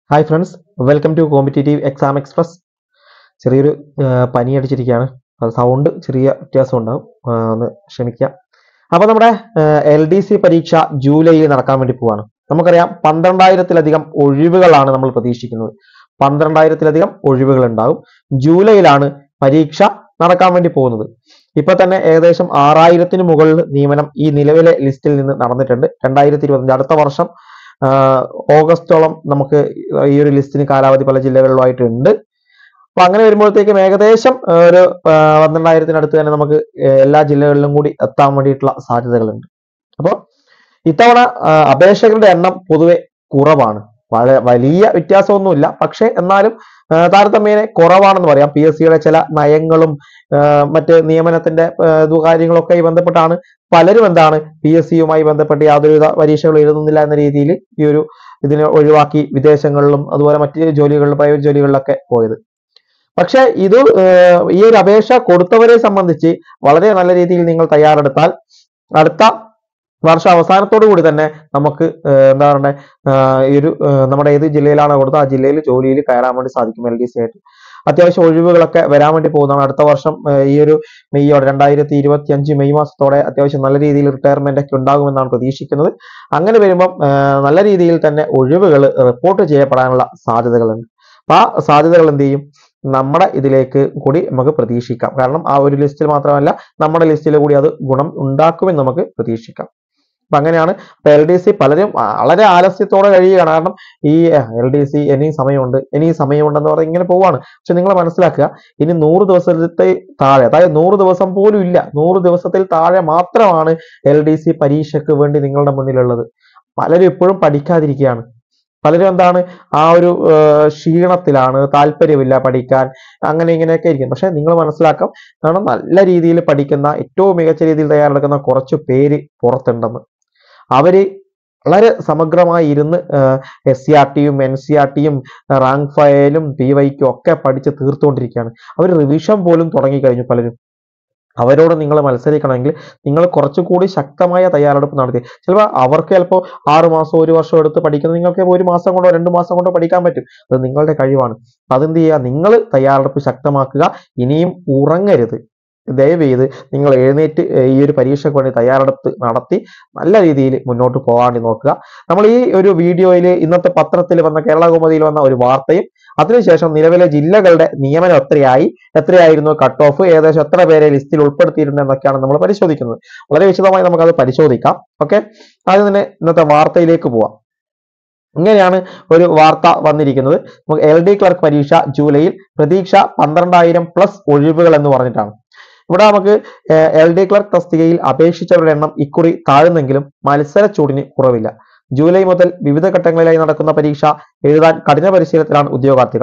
Hi friends, welcome to competitive exam express. ചെറിയൊരു പനി അടിച്ചിരിക്കുകയാണ്. അത് സൗണ്ട് ചെറിയ വ്യത്യാസം ഉണ്ടാവും, ഒന്ന് ക്ഷമിക്കുക. അപ്പോൾ നമ്മുടെ LDC പരീക്ഷ ജൂലൈയിൽ നടക്കാൻ വേണ്ടി പോവാണ്. നമുക്കറിയാം 12,000-ലധികം ഒഴിവുകളാണ് നമ്മൾ പ്രതീക്ഷിക്കുന്നത്. 12,000-ലധികം ഒഴിവുകൾ ഉണ്ടാകും. ജൂലൈയിലാണ് പരീക്ഷ നടക്കാൻ വേണ്ടി പോകുന്നത്. ഇപ്പൊ തന്നെ ഏകദേശം 6,000-ന് മുകളിൽ നിയമനം ഈ നിലവിലെ ലിസ്റ്റിൽ നിന്ന് നടന്നിട്ടുണ്ട്. 2025 അടുത്ത വർഷം ഓഗസ്റ്റോളം നമുക്ക് ഈ ഒരു ലിസ്റ്റിന് കാലാവധി പല ജില്ലകളിലുമായിട്ട് ഉണ്ട്. അപ്പൊ അങ്ങനെ വരുമ്പോഴത്തേക്കും ഏകദേശം ഒരു 12,000-അടുത്ത് തന്നെ നമുക്ക് എല്ലാ ജില്ലകളിലും കൂടി എത്താൻ വേണ്ടിയിട്ടുള്ള സാധ്യതകളുണ്ട്. അപ്പോൾ ഇത്തവണ അപേക്ഷകരുടെ എണ്ണം പൊതുവെ കുറവാണ്. വലിയ വ്യത്യാസമൊന്നുമില്ല, പക്ഷെ എന്നാലും താരതമ്യേന കുറവാണെന്ന് പറയാം. PSCയുടെ ചില നയങ്ങളും മറ്റ് നിയമനത്തിന്റെ കാര്യങ്ങളൊക്കെ ബന്ധപ്പെട്ടാണ് പലരും PSCയുമായി ബന്ധപ്പെട്ട് യാതൊരുവിധ പരീക്ഷകൾ എഴുതുന്നില്ല എന്ന രീതിയിൽ ഈ ഒരു ഇതിനെ ഒഴിവാക്കി വിദേശങ്ങളിലും അതുപോലെ മറ്റ് ജോലികളിലും പ്രൈവറ്റ് ജോലികളിലൊക്കെ പോയത്. പക്ഷെ ഇത് ഈ ഒരു അപേക്ഷ കൊടുത്തവരെ സംബന്ധിച്ച് വളരെ നല്ല രീതിയിൽ നിങ്ങൾ തയ്യാറെടുത്താൽ അടുത്ത വർഷ അവസാനത്തോടു കൂടി തന്നെ നമുക്ക് എന്താ പറയുക, ഈ ഒരു നമ്മുടെ ഏത് ജില്ലയിലാണ് കൊടുത്തത് ആ ജില്ലയിൽ ജോലിയിൽ കയറാൻ വേണ്ടി സാധിക്കും. LDC ആയിട്ട് അത്യാവശ്യം ഒഴിവുകളൊക്കെ വരാൻ വേണ്ടി പോകുന്നതാണ്. അടുത്ത വർഷം ഈ ഒരു 2025 മെയ് മാസത്തോടെ അത്യാവശ്യം നല്ല രീതിയിൽ റിട്ടയർമെന്റ് ഒക്കെ ഉണ്ടാകുമെന്നാണ് പ്രതീക്ഷിക്കുന്നത്. അങ്ങനെ വരുമ്പം നല്ല രീതിയിൽ തന്നെ ഒഴിവുകൾ റിപ്പോർട്ട് ചെയ്യപ്പെടാനുള്ള സാധ്യതകളുണ്ട്. അപ്പൊ ആ സാധ്യതകൾ എന്ത് ചെയ്യും, നമ്മുടെ ഇതിലേക്ക് കൂടി നമുക്ക് പ്രതീക്ഷിക്കാം. കാരണം ആ ഒരു ലിസ്റ്റിൽ മാത്രമല്ല, നമ്മുടെ ലിസ്റ്റിൽ കൂടി അത് ഗുണം ഉണ്ടാക്കുമെന്ന് നമുക്ക് പ്രതീക്ഷിക്കാം. അപ്പൊ അങ്ങനെയാണ്. LDC പലരും വളരെ ആലസ്യത്തോടെ കഴിയുകയാണ്. കാരണം ഈ LDC ഇനിയും സമയമുണ്ടെന്ന് പറഞ്ഞ് ഇങ്ങനെ പോവാണ്. പക്ഷെ നിങ്ങൾ മനസ്സിലാക്കുക, ഇനി 100 ദിവസത്തെ താഴെ, അതായത് 100 ദിവസം പോലും ഇല്ല, 100 ദിവസത്തിൽ താഴെ മാത്രമാണ് LDC പരീക്ഷയ്ക്ക് വേണ്ടി നിങ്ങളുടെ മുന്നിലുള്ളത്. പലരും ഇപ്പോഴും പഠിക്കാതിരിക്കുകയാണ്. പലരും ആ ഒരു ക്ഷീണത്തിലാണ്, താല്പര്യമില്ല പഠിക്കാൻ, അങ്ങനെ ഇങ്ങനെയൊക്കെ ഇരിക്കും. പക്ഷെ നിങ്ങൾ മനസ്സിലാക്കാം, കാരണം നല്ല രീതിയിൽ പഠിക്കുന്ന, ഏറ്റവും മികച്ച രീതിയിൽ തയ്യാറെടുക്കുന്ന കുറച്ച് പേര് പുറത്തുണ്ടെന്ന്. അവര് വളരെ സമഗ്രമായി ഇരുന്ന് SCRTയും NCRTയും റാങ്ക് ഫയലും PYക്കും ഒക്കെ പഠിച്ച് തീർത്തുകൊണ്ടിരിക്കുകയാണ്. അവർ റിവിഷൻ പോലും തുടങ്ങിക്കഴിഞ്ഞു പലരും. അവരോട് നിങ്ങൾ മത്സരിക്കണമെങ്കിൽ നിങ്ങൾ കുറച്ചുകൂടി ശക്തമായ തയ്യാറെടുപ്പ് നടത്തി. അവർക്ക് ചിലപ്പോൾ 6 മാസം 1 വർഷം എടുത്ത് പഠിക്കുന്നത് നിങ്ങൾക്ക് 1 മാസം കൊണ്ടോ 2 മാസം കൊണ്ടോ പഠിക്കാൻ പറ്റും. അത് നിങ്ങളുടെ കഴിവാണ്. അതെന്ത് ചെയ്യുക, നിങ്ങൾ തയ്യാറെടുപ്പ് ശക്തമാക്കുക. ഇനിയും ഉറങ്ങരുത്. ദയവ് ചെയ്ത് നിങ്ങൾ എഴുന്നേറ്റ് ഈ ഒരു പരീക്ഷയ്ക്ക് വേണ്ടി തയ്യാറെടുപ്പ് നടത്തി നല്ല രീതിയിൽ മുന്നോട്ട് പോകാൻ നോക്കുക. നമ്മൾ ഈ ഒരു വീഡിയോയിൽ ഇന്നത്തെ പത്രത്തിൽ വന്ന, കേരള കൗമുദിയിൽ വന്ന ഒരു വാർത്തയും അതിനുശേഷം നിലവിലെ ജില്ലകളുടെ നിയമനം എത്രയായിരുന്നു കട്ട് ഓഫ്, ഏകദേശം എത്ര പേരെ ലിസ്റ്റിൽ ഉൾപ്പെടുത്തിയിരുന്നു എന്നൊക്കെയാണ് നമ്മൾ പരിശോധിക്കുന്നത്. വളരെ വിശദമായി നമുക്കത് പരിശോധിക്കാം. ഓക്കെ, ആദ്യം തന്നെ ഇന്നത്തെ വാർത്തയിലേക്ക് പോവാം. ഇങ്ങനെയാണ് ഒരു വാർത്ത വന്നിരിക്കുന്നത്. നമുക്ക് LD ക്ലർക്ക് പരീക്ഷ ജൂലൈയിൽ, പ്രതീക്ഷ 12,000+ ഒഴിവുകൾ എന്ന് പറഞ്ഞിട്ടാണ്. ഇവിടെ നമുക്ക് LD ക്ലർക്ക് തസ്തികയിൽ അപേക്ഷിച്ചവരുടെ എണ്ണം ഇക്കുറി താഴ്ന്നെങ്കിലും മത്സര ചൂടിന് കുറവില്ല. ജൂലൈ മുതൽ വിവിധ ഘട്ടങ്ങളിലായി നടക്കുന്ന പരീക്ഷ എഴുതാൻ കഠിന പരിശീലനത്തിലാണ് ഉദ്യോഗാർത്ഥികൾ.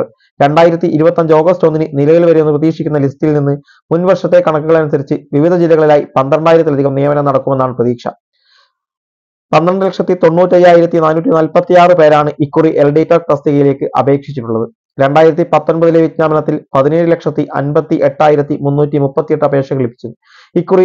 2025 ഓഗസ്റ്റ് 1 നിലവിൽ വരുമെന്ന് പ്രതീക്ഷിക്കുന്ന ലിസ്റ്റിൽ നിന്ന് മുൻവർഷത്തെ കണക്കുകളനുസരിച്ച് വിവിധ ജില്ലകളിലായി 12,000-ലധികം നിയമനം നടക്കുമെന്നാണ് പ്രതീക്ഷ. 12,95,446 പേരാണ് ഇക്കുറി LD ക്ലർക്ക് തസ്തികയിലേക്ക് അപേക്ഷിച്ചിട്ടുള്ളത്. 2019 വിജ്ഞാപനത്തിൽ 17,58,338 അപേക്ഷകൾ ലഭിച്ചു. ഇക്കുറി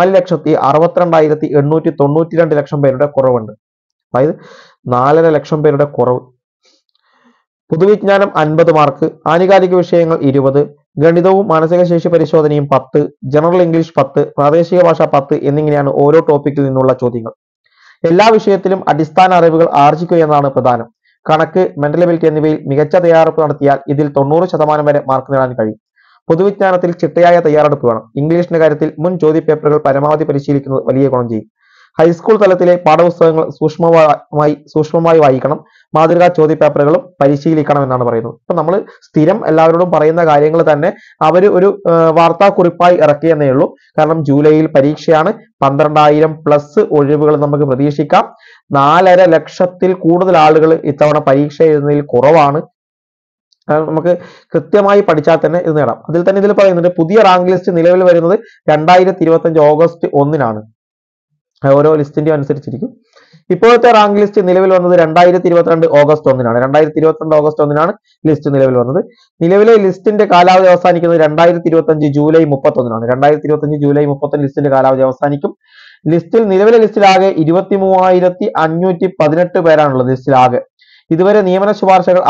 4,62,892 ലക്ഷം പേരുടെ കുറവുണ്ട്. അതായത് 4.5 ലക്ഷം പേരുടെ കുറവ്. പൊതുവിജ്ഞാനം 50 മാർക്ക്, ആനുകാലിക വിഷയങ്ങൾ 20, ഗണിതവും മാനസിക ശേഷി പരിശോധനയും 10, ജനറൽ ഇംഗ്ലീഷ് 10, പ്രാദേശിക ഭാഷ 10 എന്നിങ്ങനെയാണ് ഓരോ ടോപ്പിക്കിൽ നിന്നുള്ള ചോദ്യങ്ങൾ. എല്ലാ വിഷയത്തിലും അടിസ്ഥാന അറിവുകൾ ആർജിക്കുക എന്നതാണ് പ്രധാനം. കണക്ക്, മെന്റൽ എബിലിറ്റി എന്നിവയിൽ മികച്ച തയ്യാറെടുപ്പ് നടത്തിയാൽ ഇതിൽ 90% വരെ മാർക്ക് നേടാൻ കഴിയും. പൊതുവിജ്ഞാനത്തിൽ ചിട്ടയായ തയ്യാറെടുപ്പ് വേണം. ഇംഗ്ലീഷിന്റെ കാര്യത്തിൽ മുൻ ചോദ്യപേപ്പറുകൾ പരമാവധി പരിശീലിക്കുന്നത് വലിയ ഗുണം ചെയ്യും. ഹൈസ്കൂൾ തലത്തിലെ പാഠപുസ്തകങ്ങൾ സൂക്ഷ്മമായി വായിക്കണം. മാതൃകാ ചോദ്യപേപ്പറുകളും പരിശീലിക്കണം എന്നാണ് പറയുന്നത്. ഇപ്പൊ നമ്മൾ സ്ഥിരം എല്ലാവരോടും പറയുന്ന കാര്യങ്ങൾ തന്നെ അവർ ഒരു വാർത്താക്കുറിപ്പായി ഇറക്കിയെന്നേ ഉള്ളൂ. കാരണം ജൂലൈയിൽ പരീക്ഷയാണ്. 12,000+ ഒഴിവുകൾ നമുക്ക് പ്രതീക്ഷിക്കാം. 4.5 ലക്ഷത്തിൽ കൂടുതൽ ആളുകൾ ഇത്തവണ പരീക്ഷ എഴുതുന്നതിൽ കുറവാണ്. നമുക്ക് കൃത്യമായി പഠിച്ചാൽ തന്നെ ഇത് നേടാം. അതിൽ തന്നെ ഇതിൽ പറയുന്നുണ്ട്, പുതിയ റാങ്ക് ലിസ്റ്റ് നിലവിൽ വരുന്നത് 2025 ഓഗസ്റ്റ് 1 ഓരോ ലിസ്റ്റിന്റെ അനുസരിച്ചിരിക്കും. ഇപ്പോഴത്തെ റാങ്ക് ലിസ്റ്റ് നിലവിൽ വന്നത് 2022 ഓഗസ്റ്റ് 1 2022 ഓഗസ്റ്റ് 1 ലിസ്റ്റ് നിലവിൽ വന്നത്. നിലവിലെ ലിസ്റ്റിന്റെ കാലാവധി അവസാനിക്കുന്നത് 2025 ജൂലൈ 31 2025 ജൂലൈ 31 ലിസ്റ്റിന്റെ കാലാവധി അവസാനിക്കും. നിലവിലെ ലിസ്റ്റിലാകെ 23,518 പേരാണുള്ളത്. ലിസ്റ്റിലാകെ ഇതുവരെ നിയമന ശുപാർശകൾ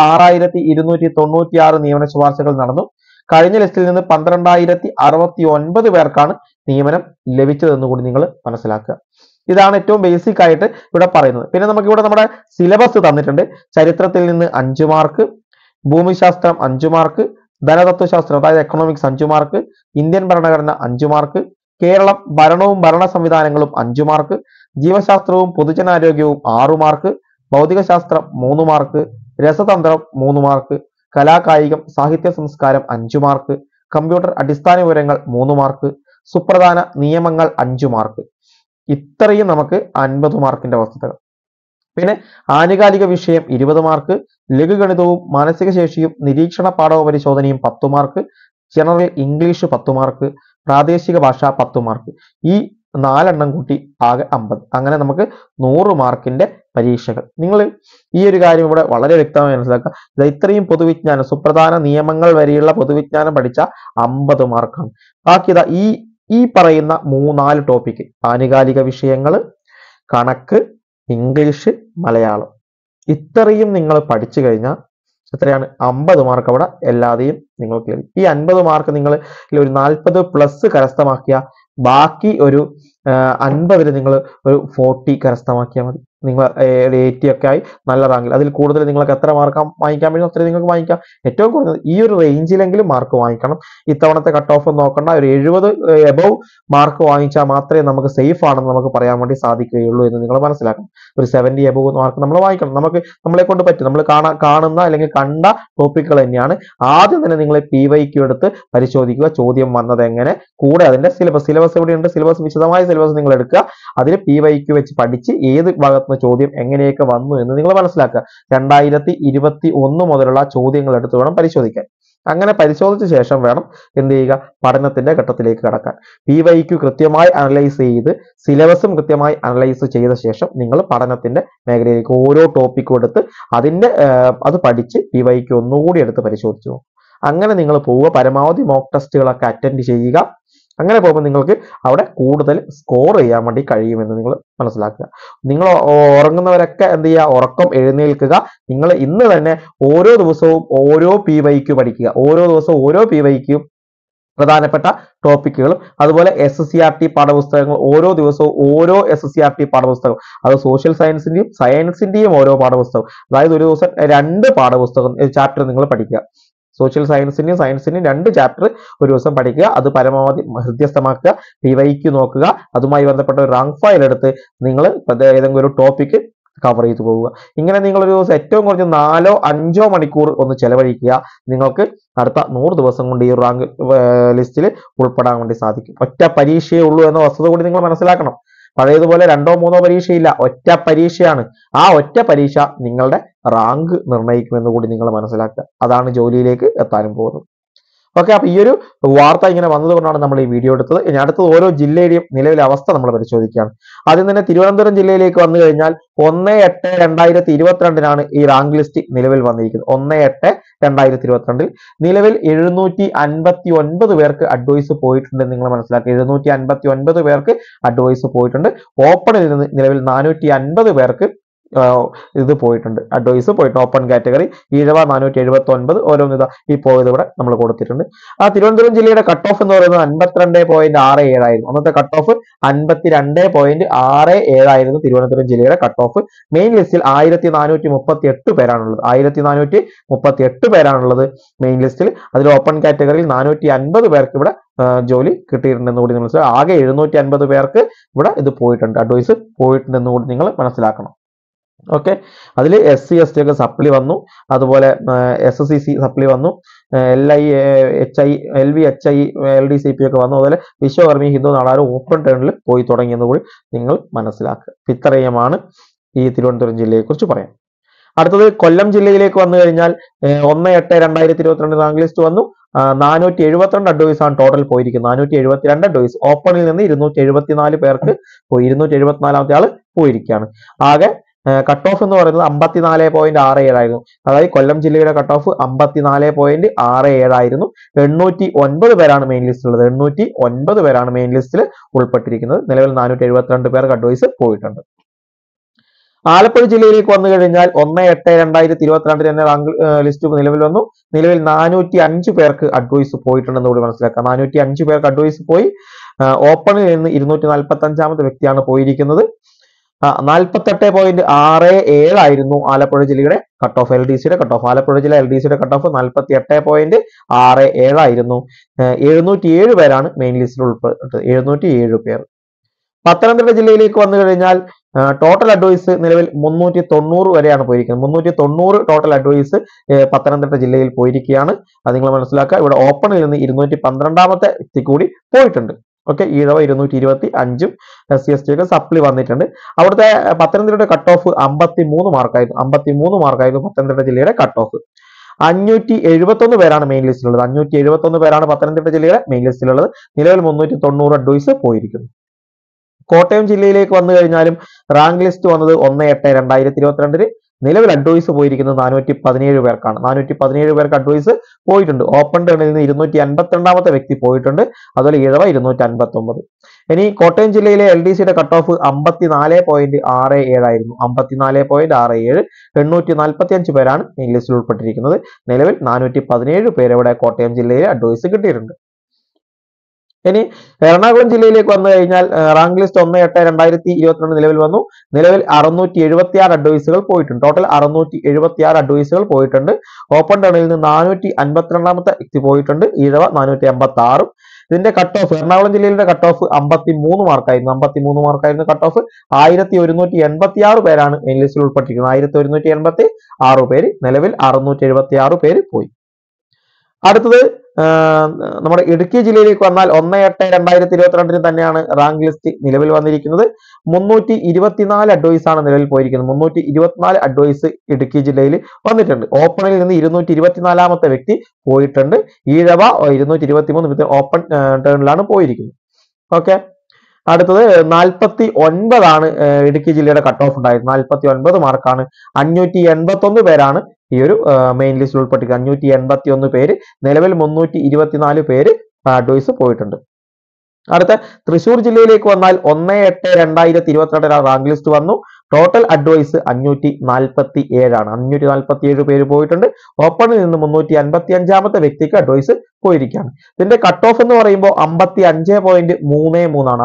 6296 നിയമന ശുപാർശകൾ നടന്നു. കഴിഞ്ഞ ലിസ്റ്റിൽ നിന്ന് 12069 പേർക്കാണ് നിയമനം ലഭിച്ചതെന്ന് കൂടി നിങ്ങൾ മനസ്സിലാക്കുക. ഇതാണ് ഏറ്റവും ബേസിക് ആയിട്ട് ഇവിടെ പറയുന്നത്. പിന്നെ നമുക്ക് ഇവിടെ നമ്മുടെ സിലബസ് തന്നിട്ടുണ്ട്. ചരിത്രത്തിൽ നിന്ന് 5 മാർക്ക്, ഭൂമിശാസ്ത്രം 5 മാർക്ക്, ധനതത്വശാസ്ത്രം അതായത് എക്കണോമിക്സ് 5 മാർക്ക്, ഇന്ത്യൻ ഭരണഘടന 5 മാർക്ക്, കേരളം ഭരണവും ഭരണ സംവിധാനങ്ങളും 5 മാർക്ക്, ജീവശാസ്ത്രവും പൊതുജനാരോഗ്യവും 6 മാർക്ക്, ഭൗതികശാസ്ത്രം 3 മാർക്ക്, രസതന്ത്രം 3 മാർക്ക്, കലാകായികം സാഹിത്യ സംസ്കാരം 5 മാർക്ക്, കമ്പ്യൂട്ടർ അടിസ്ഥാന വിവരങ്ങൾ 3 മാർക്ക്, സുപ്രധാന നിയമങ്ങൾ 5 മാർക്ക്. ഇത്രയും നമുക്ക് 50 മാർക്കിന്റെ വസ്തുതകൾ. പിന്നെ ആനുകാലിക വിഷയം 20 മാർക്ക്, ലഘുഗണിതവും മാനസിക ശേഷിയും നിരീക്ഷണ പാഠവ പരിശോധനയും 10 മാർക്ക്, ജനറൽ ഇംഗ്ലീഷ് 10 മാർക്ക്, പ്രാദേശിക ഭാഷ 10 മാർക്ക്. ഈ 4 കൂട്ടി ആകെ 50. അങ്ങനെ നമുക്ക് 100 മാർക്കിന്റെ പരീക്ഷകൾ. നിങ്ങൾ ഈ ഒരു കാര്യം ഇവിടെ വളരെ വ്യക്തമായി മനസ്സിലാക്കുക. ഇത് ഇത്രയും പൊതുവിജ്ഞാനം, സുപ്രധാന നിയമങ്ങൾ വരെയുള്ള പൊതുവിജ്ഞാനം പഠിച്ച 50 മാർക്കാണ്. ബാക്കി ഇതാ ഈ പറയുന്ന 4 ടോപ്പിക്ക്, ആനുകാലിക വിഷയങ്ങൾ, കണക്ക്, ഇംഗ്ലീഷ്, മലയാളം, ഇത്രയും നിങ്ങൾ പഠിച്ചു കഴിഞ്ഞാൽ എത്രയാണ് 50 മാർക്ക് അവിടെ എല്ലാതെയും നിങ്ങൾക്ക് ലഭിക്കും. ഈ 50 മാർക്ക് നിങ്ങൾ ഒരു 40+ കരസ്ഥമാക്കിയ ബാക്കി ഒരു 50 നിങ്ങൾ ഒരു 40 കരസ്ഥമാക്കിയാൽ മതി. നിങ്ങൾ 80 ഒക്കെ ആയി നല്ല റാങ്കിൽ. അതിൽ കൂടുതൽ നിങ്ങൾക്ക് എത്ര മാർക്ക് വാങ്ങിക്കാൻ പറ്റും അത്രയും നിങ്ങൾക്ക് വാങ്ങിക്കാം. ഏറ്റവും കുറഞ്ഞത് ഈ ഒരു റേഞ്ചിലെങ്കിലും മാർക്ക് വാങ്ങിക്കണം. ഇത്തവണത്തെ കട്ട് ഓഫ് നോക്കണ്ട, ഒരു 70 എബവ് മാർക്ക് വാങ്ങിച്ചാൽ മാത്രമേ നമുക്ക് സേഫ് ആണെന്ന് നമുക്ക് പറയാൻ വേണ്ടി സാധിക്കുകയുള്ളൂ എന്ന് നിങ്ങൾ മനസ്സിലാക്കണം. ഒരു 70 എബവ് മാർക്ക് നമ്മൾ വാങ്ങിക്കണം. നമ്മളെ കൊണ്ട് പറ്റും. നമ്മൾ കാണുന്ന അല്ലെങ്കിൽ കണ്ട ടോപ്പിക്കുകൾ തന്നെയാണ്. ആദ്യം തന്നെ നിങ്ങൾ PYQ എടുത്ത് പരിശോധിക്കുക, ചോദ്യം വന്നത് എങ്ങനെ, കൂടെ അതിന്റെ സിലബസ് എവിടെയുണ്ട്, സിലബസ് വിശദമായ സിലബസ് നിങ്ങൾ എടുക്കുക. അതിൽ PYQ വെച്ച് പഠിച്ച് ഏത് ഭാഗത്ത് ചോദ്യം എങ്ങനെയൊക്കെ വന്നു എന്ന് നിങ്ങൾ മനസ്സിലാക്കുക. 2021 മുതലുള്ള ചോദ്യങ്ങൾ എടുത്ത് വേണം പരിശോധിക്കാൻ. അങ്ങനെ പരിശോധിച്ച ശേഷം വേണം എന്ത് ചെയ്യുക, പഠനത്തിന്റെ ഘട്ടത്തിലേക്ക് കടക്കാൻ. PYQ കൃത്യമായി അനലൈസ് ചെയ്ത് സിലബസും കൃത്യമായി അനലൈസ് ചെയ്ത ശേഷം നിങ്ങൾ പഠനത്തിന്റെ മേഖലയിലേക്ക് ഓരോ ടോപ്പിക്കും എടുത്ത് അത് പഠിച്ച് PYQ ഒന്നുകൂടി എടുത്ത് പരിശോധിച്ചു. അങ്ങനെ നിങ്ങൾ പോവുക. പരമാവധി മോക്ക് ടെസ്റ്റുകളൊക്കെ അറ്റൻഡ് ചെയ്യുക. അങ്ങനെ പോകുമ്പോൾ നിങ്ങൾക്ക് അവിടെ കൂടുതൽ സ്കോർ ചെയ്യാൻ വേണ്ടി കഴിയുമെന്ന് നിങ്ങൾ മനസ്സിലാക്കുക. നിങ്ങൾ ഉറങ്ങുന്നവരൊക്കെ എന്ത് ചെയ്യുക, ഉറക്കം എഴുന്നേൽക്കുക. നിങ്ങൾ ഇന്ന് തന്നെ ഓരോ ദിവസവും ഓരോ PYQ പഠിക്കുക. ഓരോ ദിവസവും ഓരോ PYQ പ്രധാനപ്പെട്ട ടോപ്പിക്കുകളും, അതുപോലെ SCRT പാഠപുസ്തകങ്ങൾ ഓരോ ദിവസവും ഓരോ SCRT പാഠപുസ്തകം, അത് സോഷ്യൽ സയൻസിന്റെയും ഓരോ പാഠപുസ്തകം, അതായത് ഒരു ദിവസം 2 പാഠപുസ്തകം ചാപ്റ്റർ നിങ്ങൾ പഠിക്കുക. സോഷ്യൽ സയൻസിന്റെയും 2 ചാപ്റ്റർ ഒരു ദിവസം പഠിക്കുക. അത് പരമാവധി ഹൃദ്യസ്ഥമാക്കുക. PYQ നോക്കുക. അതുമായി ബന്ധപ്പെട്ട ഒരു റാങ്ക് ഫയൽ എടുത്ത് നിങ്ങൾ ഏതെങ്കിലും ഒരു ടോപ്പിക്ക് കവർ ചെയ്തു പോവുക. ഇങ്ങനെ നിങ്ങൾ ഒരു ദിവസം ഏറ്റവും കുറഞ്ഞ 4-5 മണിക്കൂർ ഒന്ന് ചെലവഴിക്കുക. നിങ്ങൾക്ക് അടുത്ത 100 ദിവസം കൊണ്ട് ഈ റാങ്ക് ലിസ്റ്റിൽ ഉൾപ്പെടാൻ വേണ്ടി സാധിക്കും. ഒറ്റ പരീക്ഷയേ ഉള്ളൂ എന്ന വസ്തുത കൂടി നിങ്ങൾ മനസ്സിലാക്കണം. പഴയതുപോലെ 2-3 പരീക്ഷയില്ല, ഒറ്റ പരീക്ഷയാണ്. ആ ഒറ്റ പരീക്ഷ നിങ്ങളുടെ റാങ്ക് നിർണ്ണയിക്കുമെന്ന് കൂടി നിങ്ങൾ മനസ്സിലാക്കുക. അതാണ് ജോലിയിലേക്ക് എത്താനും പോകുന്നത്. ഓക്കെ, അപ്പൊ ഈ ഒരു വാർത്ത ഇങ്ങനെ വന്നതുകൊണ്ടാണ് നമ്മൾ ഈ വീഡിയോ എടുത്തത്. ഇനി അടുത്തത് ഓരോ ജില്ലയുടെയും നിലവിലെ അവസ്ഥ നമ്മൾ പരിശോധിക്കുകയാണ്. ആദ്യം തന്നെ തിരുവനന്തപുരം ജില്ലയിലേക്ക് വന്നു കഴിഞ്ഞാൽ 1/8/2022 ഈ റാങ്ക് ലിസ്റ്റ് നിലവിൽ വന്നിരിക്കുന്നത്. 1/8/2022 നിലവിൽ 759 പേർക്ക് അഡ്വൈസ് പോയിട്ടുണ്ട്. നിങ്ങൾ മനസ്സിലാക്കുക, 759 പേർക്ക് അഡ്വൈസ് പോയിട്ടുണ്ട്. ഓപ്പണിൽ നിന്ന് നിലവിൽ 450 പേർക്ക് ഇത് പോയിട്ടുണ്ട്, അഡ്വൈസ് പോയിട്ടുണ്ട്. ഓപ്പൺ കാറ്റഗറി 479 ഓരോന്ന് ഇതാ ഈ പോയത് ഇവിടെ നമ്മൾ കൊടുത്തിട്ടുണ്ട്. ആ തിരുവനന്തപുരം ജില്ലയുടെ കട്ട് ഓഫ് എന്ന് പറയുന്നത് 52.67 ആയിരുന്നു. അന്നത്തെ കട്ട് ഓഫ് 52.67 ആയിരുന്നു തിരുവനന്തപുരം ജില്ലയുടെ കട്ട് ഓഫ്. മെയിൻ ലിസ്റ്റിൽ 1438 പേരാണുള്ളത്. 1438 പേരാണുള്ളത് മെയിൻ ലിസ്റ്റിൽ. അതിൽ ഓപ്പൺ കാറ്റഗറിയിൽ 450 പേർക്ക് ഇവിടെ ജോലി കിട്ടിയിട്ടുണ്ടെന്ന് കൂടി മനസ്സിലാക്കുക. ആകെ 750 പേർക്ക് ഇവിടെ ഇത് പോയിട്ടുണ്ട്, അഡ്വൈസ് പോയിട്ടുണ്ടെന്ന് കൂടി നിങ്ങൾ മനസ്സിലാക്കണം. ഓക്കെ, അതിൽ SC ST ഒക്കെ സപ്ലി വന്നു, അതുപോലെ SSCC സപ്ലി വന്നു, LI HI LV HI LDCP ഒക്കെ വന്നു, അതുപോലെ വിശ്വകർമ്മി ഹിന്ദു നാടാരും ഓപ്പൺ ടേണിൽ പോയി തുടങ്ങിയെന്ന് കൂടി നിങ്ങൾ മനസ്സിലാക്കുക. ഇത്രയുമാണ് ഈ തിരുവനന്തപുരം ജില്ലയെ കുറിച്ച് പറയാം. അടുത്തത് കൊല്ലം ജില്ലയിലേക്ക് വന്നു കഴിഞ്ഞാൽ 1/8/2022 റാങ്ക് ലിസ്റ്റ് വന്നു. 472 അഡ്വൈസ് ആണ് ടോട്ടൽ പോയിരിക്കുന്നത്. 472 അഡ്വൈസ്. ഓപ്പണിൽ നിന്ന് 274 പേർക്ക് പോയി. 274ാമത്തെ ആള് പോയിരിക്കുകയാണ്. ആകെ കട്ട് ഓഫ് എന്ന് പറയുന്നത് 54.67 ആയിരുന്നു. അതായത് കൊല്ലം ജില്ലയുടെ കട്ട് ഓഫ് 54.67 ആയിരുന്നു. 809 പേരാണ് മെയിൻ ലിസ്റ്റിലുള്ളത്. 809 പേരാണ് മെയിൻ ലിസ്റ്റിൽ ഉൾപ്പെട്ടിരിക്കുന്നത്. നിലവിൽ 472 പേർക്ക് അഡ്വൈസ് പോയിട്ടുണ്ട്. ആലപ്പുഴ ജില്ലയിലേക്ക് വന്നു കഴിഞ്ഞാൽ 1/8/2022 തന്നെ റാങ്ക് ലിസ്റ്റ് നിലവിൽ വന്നു. നിലവിൽ 405 പേർക്ക് അഡ്വൈസ് പോയിട്ടുണ്ടെന്ന് കൂടി മനസ്സിലാക്കാം. 405 പേർക്ക് അഡ്വൈസ് പോയി. ഓപ്പണിൽ നിന്ന് 245ാമത്തെ വ്യക്തിയാണ് പോയിരിക്കുന്നത്. 48.67 ആയിരുന്നു ആലപ്പുഴ ജില്ലയുടെ കട്ട് ഓഫ്, LDCയുടെ കട്ട് ഓഫ്. ആലപ്പുഴ ജില്ല LDCയുടെ കട്ട് ഓഫ് 48.67 ആയിരുന്നു. 707 പേരാണ് മെയിൻ ലിസ്റ്റിൽ ഉൾപ്പെട്ടത്. 707 പേർ. പത്തനംതിട്ട ജില്ലയിലേക്ക് വന്നു കഴിഞ്ഞാൽ ടോട്ടൽ അഡ്വൈസ് നിലവിൽ 390 വരെയാണ് പോയിരിക്കുന്നത്. 390 ടോട്ടൽ അഡ്വൈസ് പത്തനംതിട്ട ജില്ലയിൽ പോയിരിക്കുകയാണ്. അത് നിങ്ങൾ മനസ്സിലാക്കുക. ഇവിടെ ഓപ്പണിൽ നിന്ന് 212ാമത്തെ വ്യക്തി കൂടി പോയിട്ടുണ്ട്. ഓക്കെ, ഈഴവ 225ഉം SC/ST ഒക്കെ സപ്ലി വന്നിട്ടുണ്ട്. അവിടുത്തെ പത്തനംതിട്ടയുടെ കട്ട് ഓഫ് 53 മാർക്കായിരുന്നു. 53 മാർക്കായിരുന്നു പത്തനംതിട്ട ജില്ലയുടെ കട്ട് ഓഫ്. 571 പേരാണ് മെയിൻ ലിസ്റ്റിലുള്ളത്. 571 പേരാണ് പത്തനംതിട്ട ജില്ലയുടെ മെയിൻ ലിസ്റ്റിലുള്ളത്. നിലവിൽ 390 അഡ്വൈസ് പോയിരിക്കുന്നു. കോട്ടയം ജില്ലയിലേക്ക് വന്നു കഴിഞ്ഞാലും റാങ്ക് ലിസ്റ്റ് വന്നത് 1/8/2022 നിലവിൽ അഡ്വൈസ് പോയിരിക്കുന്നത് 417 പേർക്കാണ്. 417 പേർക്ക് അഡ്വൈസ് പോയിട്ടുണ്ട്. ഓപ്പൺ ടേണിൽ നിന്ന് 252ാമത്തെ വ്യക്തി പോയിട്ടുണ്ട്. അതുപോലെ ഈഴവ 259. ഇനി കോട്ടയം ജില്ലയിലെ LDCയുടെ കട്ട് ഓഫ് 54.67 ആയിരുന്നു. 54.67. 845 പേരാണ് മെയിൻ ലിസ്റ്റിൽ ഉൾപ്പെട്ടിരിക്കുന്നത്. നിലവിൽ 417 പേര് ഇവിടെ കോട്ടയം ജില്ലയിലെ അഡ്വൈസ് കിട്ടിയിട്ടുണ്ട്. ഇനി എറണാകുളം ജില്ലയിലേക്ക് വന്നു കഴിഞ്ഞാൽ റാങ്ക് ലിസ്റ്റ് 1/8/2022 നിലവിൽ വന്നു. നിലവിൽ 676 അഡ്വൈസുകൾ പോയിട്ടുണ്ട്. ടോട്ടൽ 676 അഡ്വൈസുകൾ പോയിട്ടുണ്ട്. ഓപ്പൺ ടേണിൽ നിന്ന് 452ാമത്തെ വ്യക്തി പോയിട്ടുണ്ട്. ഈഴവ 456. ഇതിന്റെ കട്ട് ഓഫ്, എറണാകുളം ജില്ലയിലെ കട്ട് ഓഫ് 53 മാർക്കായിരുന്നു. 53 മാർക്കായിരുന്നു കട്ട് ഓഫ്. 1186 പേരാണ് മെയിൻ ലിസ്റ്റിൽ ഉൾപ്പെട്ടിരിക്കുന്നത്. 1186 പേര്. നിലവിൽ 676 പേര് പോയി. അടുത്തത് നമ്മുടെ ഇടുക്കി ജില്ലയിലേക്ക് വന്നാൽ 1/8/2022 തന്നെയാണ് റാങ്ക് ലിസ്റ്റ് നിലവിൽ വന്നിരിക്കുന്നത്. 324 അഡ്വൈസ് ആണ് നിലവിൽ പോയിരിക്കുന്നത്. 324 അഡ്വൈസ് ഇടുക്കി ജില്ലയിൽ വന്നിട്ടുണ്ട്. ഓപ്പണിൽ നിന്ന് 224ാമത്തെ വ്യക്തി പോയിട്ടുണ്ട്. ഈഴവ 223 ഓപ്പൺ ടേണിലാണ് പോയിരിക്കുന്നത്. ഓക്കെ, അടുത്തത് 49 ഇടുക്കി ജില്ലയുടെ കട്ട് ഓഫ് ഉണ്ടായത്. 49 മാർക്കാണ്. 581 പേരാണ് ഈ ഒരു മെയിൻ ലിസ്റ്റിൽ ഉൾപ്പെട്ടിരിക്കുന്നത്. 581 പേര്. നിലവിൽ 324 പേര് അഡ്വൈസ് പോയിട്ടുണ്ട്. അടുത്ത തൃശ്ശൂർ ജില്ലയിലേക്ക് വന്നാൽ 1/8/2022 റാങ്ക് ലിസ്റ്റ് വന്നു. ടോട്ടൽ അഡ്വൈസ് 547 ആണ്. 547 പേര് പോയിട്ടുണ്ട്. ഓപ്പണിൽ നിന്ന് 355ാമത്തെ വ്യക്തിക്ക് അഡ്വൈസ് പോയിരിക്കുകയാണ്. ഇതിന്റെ കട്ട് ഓഫ് എന്ന് പറയുമ്പോൾ 55.33 ആണ്.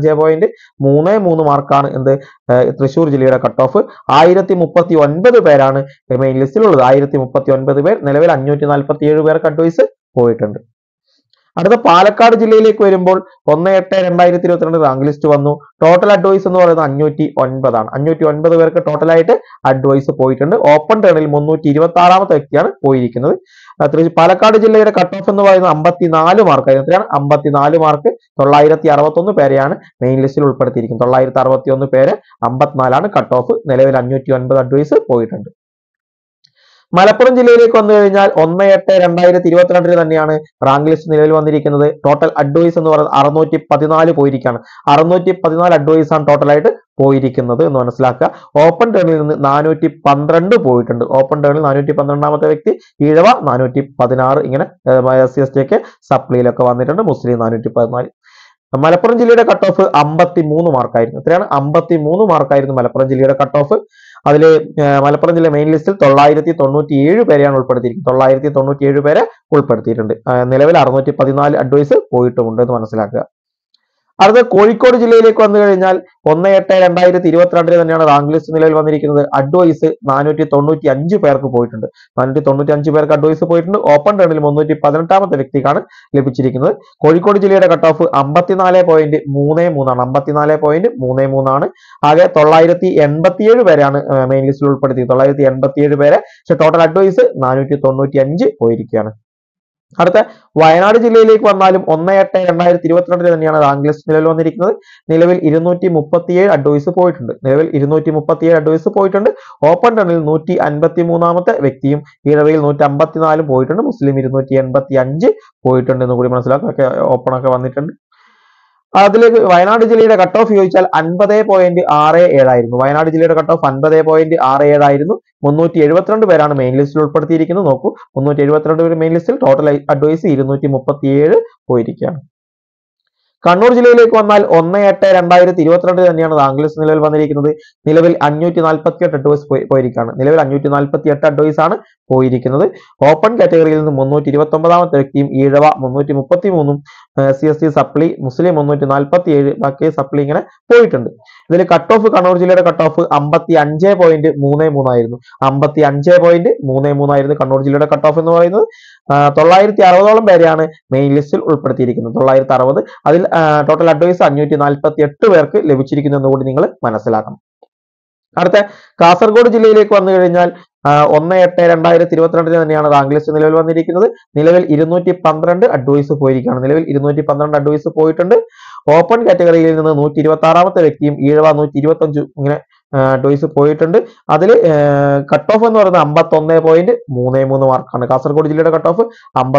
55.33 മാർക്കാണ് എന്ത് തൃശ്ശൂർ ജില്ലയുടെ കട്ട് ഓഫ്. 1039 പേരാണ് മെയിൻ ലിസ്റ്റിലുള്ളത്. 1039 പേർ. നിലവിൽ 547 പേർക്ക് അഡ്വൈസ് പോയിട്ടുണ്ട്. അടുത്ത പാലക്കാട് ജില്ലയിലേക്ക് വരുമ്പോൾ 1/8/2022 റാങ്ക് ലിസ്റ്റ് വന്നു. ടോട്ടൽ അഡ്വൈസ് എന്ന് പറയുന്നത് 509 ആണ്. 509 പേർക്ക് ടോട്ടലായിട്ട് അഡ്വൈസ് പോയിട്ടുണ്ട്. ഓപ്പൺ ടേണിൽ 326ാമത്തെ വ്യക്തിയാണ് പോയിരിക്കുന്നത്. പാലക്കാട് ജില്ലയുടെ കട്ട് ഓഫ് എന്ന് പറയുന്നത് 54 മാർക്കായിരുന്നു. എത്രയാണ്? 54 മാർക്ക്. 961 പേരെയാണ് മെയിൻ ലിസ്റ്റിൽ ഉൾപ്പെടുത്തിയിരിക്കുന്നത്. 961 പേര്. 54 കട്ട് ഓഫ്. നിലവിൽ 509 അഡ്വൈസ് പോയിട്ടുണ്ട്. മലപ്പുറം ജില്ലയിലേക്ക് വന്നു കഴിഞ്ഞാൽ 1/8/2022 തന്നെയാണ് റാങ്ക് ലിസ്റ്റ് നിലവിൽ വന്നിരിക്കുന്നത്. ടോട്ടൽ അഡ്വൈസ് എന്ന് പറയുന്നത് 614 പോയിരിക്കുകയാണ്. 614 അഡ്വൈസ് ആണ് ടോട്ടലായിട്ട് പോയിരിക്കുന്നത് എന്ന് മനസ്സിലാക്കുക. ഓപ്പൺ ടേണിൽ നിന്ന് 412 പോയിട്ടുണ്ട്. ഓപ്പൺ ടേണിൽ 412ാമത്തെ വ്യക്തി ഈഴവ 416. ഇങ്ങനെ SC/ST ഒക്കെ സപ്ലിയിലൊക്കെ വന്നിട്ടുണ്ട്. മുസ്ലിം 414. മലപ്പുറം ജില്ലയുടെ കട്ട് ഓഫ് 53 മാർക്കായിരുന്നു. എത്രയാണ്? 53 മാർക്കായിരുന്നു മലപ്പുറം ജില്ലയുടെ കട്ട് ഓഫ്. അതിൽ മലപ്പുറം ജില്ല മെയിൻ ലിസ്റ്റിൽ 997 പേരെയാണ് ഉൾപ്പെടുത്തിയിരിക്കുന്നത്. 997 പേരെ ഉൾപ്പെടുത്തിയിട്ടുണ്ട്. നിലവിൽ 614 അഡ്വൈസ് പോയിട്ടുമുണ്ട് എന്ന് മനസ്സിലാക്കുക. അടുത്ത കോഴിക്കോട് ജില്ലയിലേക്ക് വന്നു കഴിഞ്ഞാൽ 1/8/2022 തന്നെയാണ് റാങ്ക് ലിസ്റ്റ് നിലവിൽ വന്നിരിക്കുന്നത്. അഡ്വൈസ് 495 പേർക്ക് പോയിട്ടുണ്ട്. 495 പേർക്ക് അഡ്വൈസ് പോയിട്ടുണ്ട്. ഓപ്പൺ ടേണിൽ 318ാമത്തെ വ്യക്തിക്കാണ് ലഭിച്ചിരിക്കുന്നത്. കോഴിക്കോട് ജില്ലയുടെ കട്ട് ഓഫ് 54.33 ആണ്. 54.33 ആണ്. ആകെ 987 പേരാണ് മെയിൻ ലിസ്റ്റിൽ ഉൾപ്പെടുത്തിയത്. 987 പേരെ. പക്ഷെ ടോട്ടൽ അഡ്വൈസ് 495 പോയിരിക്കുകയാണ്. അടുത്ത വയനാട് ജില്ലയിലേക്ക് വന്നാലും 1/8/2022 തന്നെയാണ് റാങ്ക് ലിസ്റ്റ് നിലവിൽ വന്നിരിക്കുന്നത്. നിലവിൽ 237 അഡ്വൈസ് പോയിട്ടുണ്ട്. നിലവിൽ 237 അഡ്വൈസ് പോയിട്ടുണ്ട്. ഓപ്പൺ ടേണിൽ 153ാമത്തെ വ്യക്തിയും ഈഴവയിൽ 154 പോയിട്ടുണ്ട്. മുസ്ലിം 285 പോയിട്ടുണ്ട് എന്ന് കൂടി മനസ്സിലാക്കുക. ഓപ്പൺ ഒക്കെ വന്നിട്ടുണ്ട്. അതിലേക്ക് വയനാട് ജില്ലയുടെ കട്ട് ഓഫ് ചോദിച്ചാൽ 50.67 ആയിരുന്നു. വയനാട് ജില്ലയുടെ കട്ട് ഓഫ് 50.67 ആയിരുന്നു. 372 പേരാണ് മെയിൻ ലിസ്റ്റിൽ ഉൾപ്പെടുത്തിയിരിക്കുന്നത്. നോക്കൂ, 372 പേര് മെയിൻ ലിസ്റ്റിൽ. ടോട്ടൽ അഡ്വൈസ് 237 പോയിരിക്കുകയാണ്. കണ്ണൂർ ജില്ലയിലേക്ക് വന്നാൽ 1/8/2022 തന്നെയാണ് റാങ്ക് ലിസ്റ്റ് നിലവിൽ വന്നിരിക്കുന്നത്. നിലവിൽ 548 അഡ്വൈസ് പോയിരിക്കുകയാണ്. നിലവിൽ 548 അഡ്വൈസ് ആണ് പോയിരിക്കുന്നത്. ഓപ്പൺ കാറ്റഗറിയിൽ നിന്ന് 329ാമത്തെ വ്യക്തിയും ഈഴവ 333 SC സപ്ലി മുസ്ലിം 347 ബാക്കി സപ്ലി ഇങ്ങനെ പോയിട്ടുണ്ട്. ഇതിൽ കട്ട് ഓഫ് കണ്ണൂർ ജില്ലയുടെ കട്ട് ഓഫ് 55.33 ആയിരുന്നു. 55.33 ആയിരുന്നു കണ്ണൂർ ജില്ലയുടെ കട്ട് ഓഫ് എന്ന് പറയുന്നത്. 960ഓളം പേരെയാണ് മെയിൻ ലിസ്റ്റിൽ ഉൾപ്പെടുത്തിയിരിക്കുന്നത്. 960. അതിൽ ടോട്ടൽ അഡ്വൈസ് 548 പേർക്ക് ലഭിച്ചിരിക്കുന്നു എന്ന് കൂടി നിങ്ങൾ മനസ്സിലാക്കണം. അടുത്ത കാസർഗോഡ് ജില്ലയിലേക്ക് വന്നു കഴിഞ്ഞാൽ 1/8/2022 തന്നെയാണ് റാങ്ക് ലിസ്റ്റ് നിലവിൽ വന്നിരിക്കുന്നത്. നിലവിൽ 212 അഡ്വൈസ് പോയിരിക്കുകയാണ്. നിലവിൽ 212 അഡ്വൈസ് പോയിട്ടുണ്ട്. ഓപ്പൺ കാറ്റഗറിയിൽ നിന്ന് 126ാമത്തെ വ്യക്തിയും ഈഴവ 125 ഇങ്ങനെ അഡ്വൈസ് പോയിട്ടുണ്ട്. അതിൽ കട്ട് ഓഫ് എന്ന് പറയുന്നത് 51.33 മാർക്കാണ്. കാസർഗോഡ് ജില്ലയുടെ കട്ട് ഓഫ്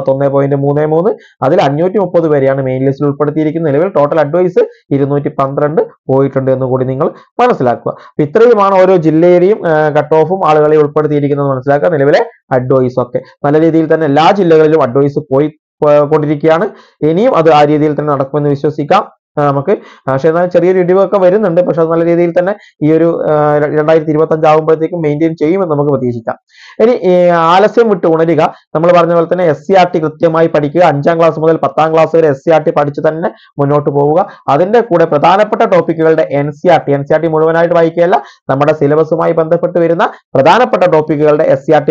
51.33. അതിൽ 530 പേരെയാണ് മെയിൻ ലിസ്റ്റിൽ ഉൾപ്പെടുത്തിയിരിക്കുന്നത്. നിലവിൽ ടോട്ടൽ അഡ്വൈസ് 212 പോയിട്ടുണ്ട് എന്ന് കൂടി നിങ്ങൾ മനസ്സിലാക്കുക. ഇത്രയുമാണ് ഓരോ ജില്ലയിലെയും കട്ട് ഓഫും ആളുകളെ ഉൾപ്പെടുത്തിയിരിക്കുന്നത് മനസ്സിലാക്കുക. നിലവിലെ അഡ്വൈസ് ഒക്കെ നല്ല രീതിയിൽ തന്നെ എല്ലാ ജില്ലകളിലും അഡ്വൈസ് പോയി കൊണ്ടിരിക്കുകയാണ്. ഇനിയും അത് ആ രീതിയിൽ തന്നെ നടക്കുമെന്ന് വിശ്വസിക്കാം നമുക്ക്. പക്ഷെ എന്നാൽ ചെറിയൊരു ഇടിവൊക്കെ വരുന്നുണ്ട്. പക്ഷെ അത് നല്ല രീതിയിൽ തന്നെ ഈ ഒരു 2025 ആകുമ്പോഴത്തേക്കും മെയിൻറ്റെയിൻ ചെയ്യുമെന്ന് നമുക്ക് പ്രതീക്ഷിക്കാം. ഇനി ആലസ്യം വിട്ട് ഉണരുക. നമ്മൾ പറഞ്ഞ പോലെ തന്നെ SCRT കൃത്യമായി പഠിക്കുക. 5ാം ക്ലാസ് മുതൽ 10ാം ക്ലാസ് വരെ SCRT പഠിച്ച് തന്നെ മുന്നോട്ട് പോവുക. അതിന്റെ കൂടെ പ്രധാനപ്പെട്ട ടോപ്പിക്കുകളുടെ NCRT മുഴുവനായിട്ട് വായിക്കുകയല്ല, നമ്മുടെ സിലബസുമായി ബന്ധപ്പെട്ട് വരുന്ന പ്രധാനപ്പെട്ട ടോപ്പിക്കുകളുടെ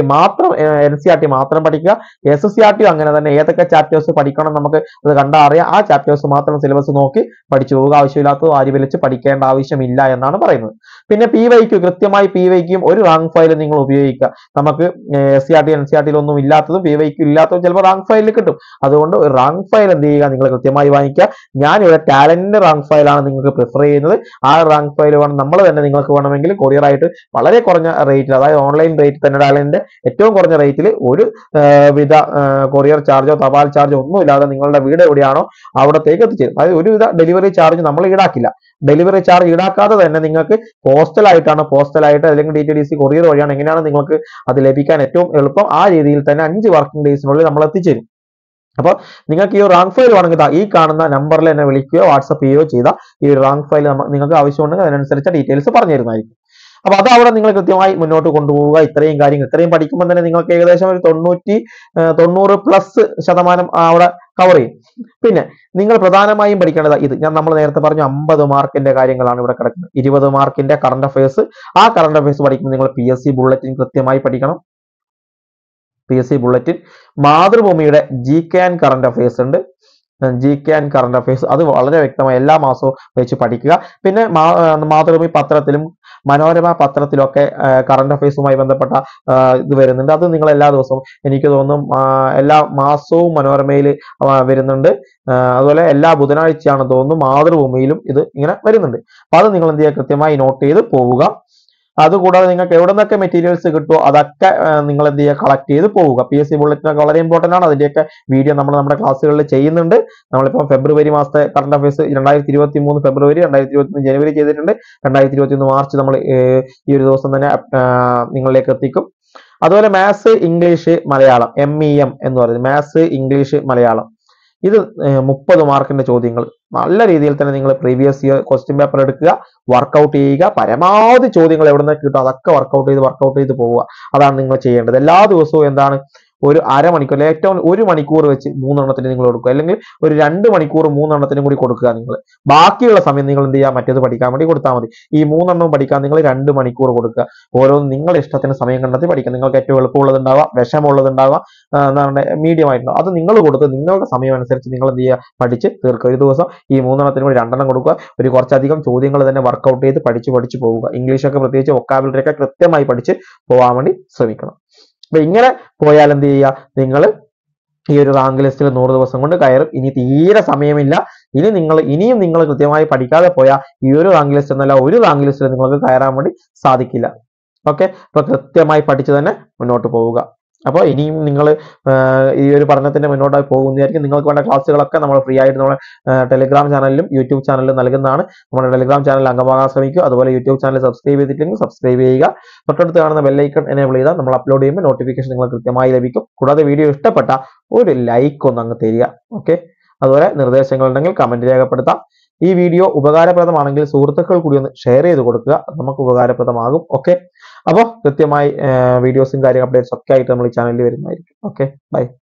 NCRT മാത്രം പഠിക്കുക. SCRT അങ്ങനെ തന്നെ ഏതൊക്കെ ചാപ്റ്റേഴ്സ് പഠിക്കണം നമുക്ക് അത് കണ്ടാൽ അറിയാം. ആ ചാപ്റ്റേഴ്സ് മാത്രം സിലബസ് നോക്കി പഠിച്ചു പോവുക. ആവശ്യമില്ലാത്തത് ആര് വലിച്ച് പഠിക്കേണ്ട ആവശ്യമില്ല എന്നാണ് പറയുന്നത്. പിന്നെ PYQ കൃത്യമായി PYQയും ഒരു റാങ്ക് ഫയൽ നിങ്ങൾ ഉപയോഗിക്കുക. നമുക്ക് SCRT NCRT ഒന്നും ഇല്ലാത്തതും PYQ ഇല്ലാത്തതും ചിലപ്പോൾ റാങ്ക് ഫയലിൽ കിട്ടും. അതുകൊണ്ട് റാങ്ക് ഫയൽ എന്ത് ചെയ്യുക, നിങ്ങൾ കൃത്യമായി വാങ്ങിക്കുക. ഞാനിവിടെ ടാലന്റ് റാങ്ക് ഫയലാണ് നിങ്ങൾക്ക് പ്രിഫർ ചെയ്യുന്നത്. ആ റാങ്ക് ഫയൽ വേണം നമ്മൾ തന്നെ നിങ്ങൾക്ക് വേണമെങ്കിൽ കൊറിയർ ആയിട്ട് വളരെ കുറഞ്ഞ റേറ്റിൽ, അതായത് ഓൺലൈൻ റേറ്റ് തന്നെ ടാലന്റിന്റെ ഏറ്റവും കുറഞ്ഞ റേറ്റിൽ ഒരു വിധ കൊറിയർ ചാർജോ തപാൽ ചാർജോ ഒന്നും ഇല്ലാതെ നിങ്ങളുടെ വീട് എവിടെയാണോ അവിടത്തേക്ക് എത്തിച്ചേരും. അതായത് ഒരുവിധ ഡെലിവറി ചാർജ് നമ്മൾ ഈടാക്കില്ല. ഡെലിവറി ചാർജ് ഈടാക്കാതെ തന്നെ നിങ്ങൾക്ക് പോസ്റ്റലായിട്ട് അല്ലെങ്കിൽ DTDC കൊറിയർ വഴിയാണ് എങ്ങനെയാണ് നിങ്ങൾക്ക് അത് ലഭിക്കാൻ ഏറ്റവും എളുപ്പം. ആ രീതിയിൽ തന്നെ 5 വർക്കിംഗ് ഡേയ്സിനുള്ളിൽ നമ്മൾ എത്തിച്ചേരും. അപ്പോൾ നിങ്ങൾക്ക് ഈ റാങ്ക് ഫയൽ വേണമെങ്കിൽ ഈ കാണുന്ന നമ്പറിൽ എന്നെ വിളിക്കുകയോ വാട്സപ്പ് ചെയ്യുകയോ ചെയ്താൽ ഈ റാങ്ക് ഫയൽ നിങ്ങൾക്ക് ആവശ്യമുണ്ടെങ്കിൽ അതിനനുസരിച്ച് ഡീറ്റെയിൽസ് പറഞ്ഞു തരുന്നതായിരിക്കും. അപ്പൊ അത് അവിടെ നിങ്ങൾ കൃത്യമായി മുന്നോട്ട് കൊണ്ടുപോവുക. ഇത്രയും പഠിക്കുമ്പോൾ തന്നെ നിങ്ങൾക്ക് ഏകദേശം ഒരു 90+ അവിടെ കവർ ചെയ്യും. പിന്നെ നിങ്ങൾ പ്രധാനമായും പഠിക്കേണ്ടത് ഇത് നമ്മൾ നേരത്തെ പറഞ്ഞു 50 മാർക്കിന്റെ കാര്യങ്ങളാണ് ഇവിടെ കിടക്കുന്നത്. 20 മാർക്കിന്റെ കറണ്ട് അഫയേഴ്സ്. ആ കറണ്ട് അഫയേഴ്സ് പഠിക്കുമ്പോൾ നിങ്ങൾ PSC ബുള്ളറ്റിൻ കൃത്യമായി പഠിക്കണം. PSC ബുള്ളറ്റിൻ, മാതൃഭൂമിയുടെ GK ആൻഡ് കറണ്ട് അഫയേഴ്സ് ഉണ്ട്. GK ആൻഡ് കറണ്ട് അഫയേഴ്സ് അത് വളരെ വ്യക്തമായി എല്ലാ മാസവും വെച്ച് പഠിക്കുക. പിന്നെ മാതൃഭൂമി പത്രത്തിലും മനോരമ പത്രത്തിലൊക്കെ കറണ്ട് അഫയേഴ്സുമായി ബന്ധപ്പെട്ട ഇത് വരുന്നുണ്ട്. അത് നിങ്ങൾ എല്ലാ ദിവസവും, എനിക്ക് തോന്നുന്നു എല്ലാ മാസവും മനോരമയിൽ വരുന്നുണ്ട്. അതുപോലെ എല്ലാ ബുധനാഴ്ചയാണ് തോന്നുന്നു മാതൃഭൂമിയിലും ഇത് ഇങ്ങനെ വരുന്നുണ്ട്. അപ്പൊ അത് നിങ്ങൾ എന്ത് ചെയ്യുക, കൃത്യമായി നോട്ട് ചെയ്ത് പോവുക. അതുകൂടാതെ നിങ്ങൾക്ക് എവിടെ നിന്നൊക്കെ മെറ്റീരിയൽസ് കിട്ടുമോ അതൊക്കെ നിങ്ങൾ എന്ത് ചെയ്യുക, കളക്ട് ചെയ്ത് പോവുക. PSC ബുള്ളറ്റിനൊക്കെ വളരെ ഇമ്പോർട്ടന്റ് ആണ്. അതിന്റെയൊക്കെ വീഡിയോ നമ്മൾ നമ്മുടെ ക്ലാസ്സുകളിൽ ചെയ്യുന്നുണ്ട്. നമ്മളിപ്പോൾ ഫെബ്രുവരി മാസത്തെ കറണ്ട് അഫയേഴ്സ് 2023 ഫെബ്രുവരി, 2023 ജനുവരി ചെയ്തിട്ടുണ്ട്. 2021 മാർച്ച് നമ്മൾ ഈ ഒരു ദിവസം തന്നെ നിങ്ങളിലേക്ക് എത്തിക്കും. അതുപോലെ മാത്സ് ഇംഗ്ലീഷ് മലയാളം MEM എന്ന് പറയുന്നത് മാത്സ് ഇംഗ്ലീഷ് മലയാളം, ഇത് 30 മാർക്കിന്റെ ചോദ്യങ്ങൾ നല്ല രീതിയിൽ തന്നെ നിങ്ങൾ പ്രീവിയസ് ഇയർ ക്വസ്റ്റ്യൻ പേപ്പർ എടുക്കുക, വർക്കൗട്ട് ചെയ്യുക. പരമാവധി ചോദ്യങ്ങൾ എവിടെ നിന്ന് കിട്ടും അതൊക്കെ വർക്കൗട്ട് ചെയ്ത് പോവുക. അതാണ് നിങ്ങൾ ചെയ്യേണ്ടത്. എല്ലാ ദിവസവും എന്താണ് ഒരു അരമണിക്കൂർ, ഏറ്റവും 1 മണിക്കൂർ വെച്ച് 3 എണ്ണത്തിന് നിങ്ങൾ കൊടുക്കുക, അല്ലെങ്കിൽ ഒരു 2 മണിക്കൂർ 3 എണ്ണത്തിനും കൂടി കൊടുക്കുക. നിങ്ങൾ ബാക്കിയുള്ള സമയം നിങ്ങൾ എന്ത് ചെയ്യുക, മറ്റേത് പഠിക്കാൻ വേണ്ടി കൊടുത്താൽ മതി. ഈ 3 എണ്ണം പഠിക്കാൻ നിങ്ങൾ 2 മണിക്കൂർ കൊടുക്കുക. ഓരോന്നും നിങ്ങളുടെ ഇഷ്ടത്തിന് സമയം കണ്ടെത്തി പഠിക്കുക. നിങ്ങൾക്ക് ഏറ്റവും എളുപ്പമുള്ളതുണ്ടാവാം, വിഷമമുള്ളതുണ്ടാവാം, എന്താണ് മീഡിയം ആയിട്ടുണ്ടാവും. അത് നിങ്ങൾ കൊടുത്ത് നിങ്ങളുടെ സമയം അനുസരിച്ച് നിങ്ങൾ എന്ത് ചെയ്യുക, പഠിച്ച് തീർക്കുക. ഒരു ദിവസം ഈ 3 എണ്ണത്തിന് കൂടി 2 എണ്ണം കൊടുക്കുക. ഒരു കുറച്ചധികം ചോദ്യങ്ങൾ തന്നെ വർക്കൗട്ട് ചെയ്ത് പഠിച്ചു പോവുക. ഇംഗ്ലീഷൊക്കെ പ്രത്യേകിച്ച് വൊക്കാബുലറി ഒക്കെ കൃത്യമായി പഠിച്ച് പോകാൻ വേണ്ടി ശ്രമിക്കണം. അപ്പൊ ഇങ്ങനെ പോയാൽ എന്ത് ചെയ്യുക, നിങ്ങൾ ഈ ഒരു റാങ്ക് ലിസ്റ്റിൽ 100 ദിവസം കൊണ്ട് കയറും. ഇനി തീരെ സമയമില്ല. ഇനിയും നിങ്ങൾ കൃത്യമായി പഠിക്കാതെ പോയാൽ ഈ ഒരു റാങ്ക് ലിസ്റ്റ് എന്നല്ല ഒരു റാങ്ക് ലിസ്റ്റിൽ നിങ്ങൾക്ക് കയറാൻ വേണ്ടി സാധിക്കില്ല. ഓക്കെ, അപ്പൊ കൃത്യമായി പഠിച്ച് തന്നെ മുന്നോട്ട് പോവുക. അപ്പോൾ ഇനിയും നിങ്ങൾ ഈ ഒരു പഠനത്തിന്റെ മുന്നോട്ടായി പോകുന്നതായിരിക്കും. നിങ്ങൾക്ക് വേണ്ട ക്ലാസ്സുകളൊക്കെ നമ്മൾ ഫ്രീ ആയിട്ട് നമ്മുടെ ടെലിഗ്രാം ചാനലിലും യൂട്യൂബ് ചാനലിലും നൽകുന്നതാണ്. നമ്മുടെ ടെലിഗ്രാം ചാനൽ അംഗമാകാൻ ശ്രമിക്കുക. അതുപോലെ യൂട്യൂബ് ചാനൽ സബ്സ്ക്രൈബ് ചെയ്തിട്ടില്ലെങ്കിൽ സബ്സ്ക്രൈബ് ചെയ്യുക. തൊട്ടടുത്ത് കാണുന്ന ബെല്ലൈക്കൺ എനേബിൾ ചെയ്താൽ നമ്മൾ അപ്ലോഡ് ചെയ്യുമ്പോൾ നോട്ടിഫിക്കേഷൻ നിങ്ങൾക്ക് കൃത്യമായി ലഭിക്കും. കൂടാതെ വീഡിയോ ഇഷ്ടപ്പെട്ട ഒരു ലൈക്ക് ഒന്ന് അങ്ങ് തരിക. ഓക്കെ, അതുപോലെ നിർദ്ദേശങ്ങൾ ഉണ്ടെങ്കിൽ കമന്റ് രേഖപ്പെടുത്താം. ഈ വീഡിയോ ഉപകാരപ്രദമാണെങ്കിൽ സുഹൃത്തുക്കൾ കൂടി ഒന്ന് ഷെയർ ചെയ്ത് കൊടുക്കുക, നമുക്ക് ഉപകാരപ്രദമാകും. ഓക്കെ, അപ്പോൾ കൃത്യമായി വീഡിയോസും കാര്യം അപ്ഡേറ്റ്സ് ഒക്കെ ആയിട്ട് നമ്മൾ ഈ ചാനലിൽ വരുന്നതായിരിക്കും. Okay, by.